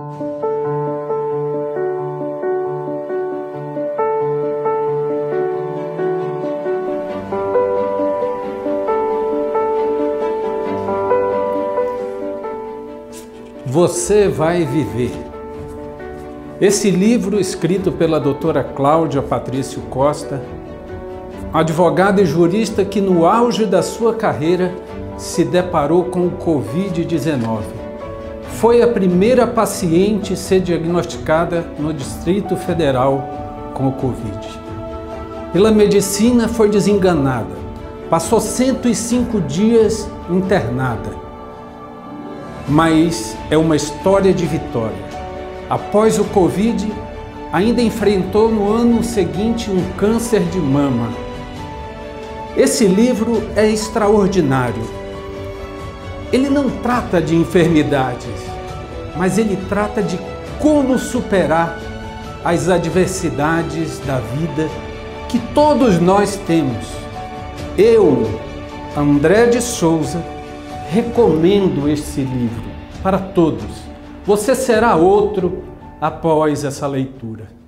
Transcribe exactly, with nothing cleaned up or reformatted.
Você vai viver. Esse livro, escrito pela doutora Cláudia Patrício Costa, advogada e jurista que no auge da sua carreira se deparou com o Covid dezenove. Foi a primeira paciente a ser diagnosticada no Distrito Federal com o Covid. Pela medicina foi desenganada, passou cento e cinco dias internada. Mas é uma história de vitória. Após o Covid, ainda enfrentou no ano seguinte um câncer de mama. Esse livro é extraordinário. Ele não trata de enfermidades, mas ele trata de como superar as adversidades da vida que todos nós temos. Eu, André de Souza, recomendo este livro para todos. Você será outro após essa leitura.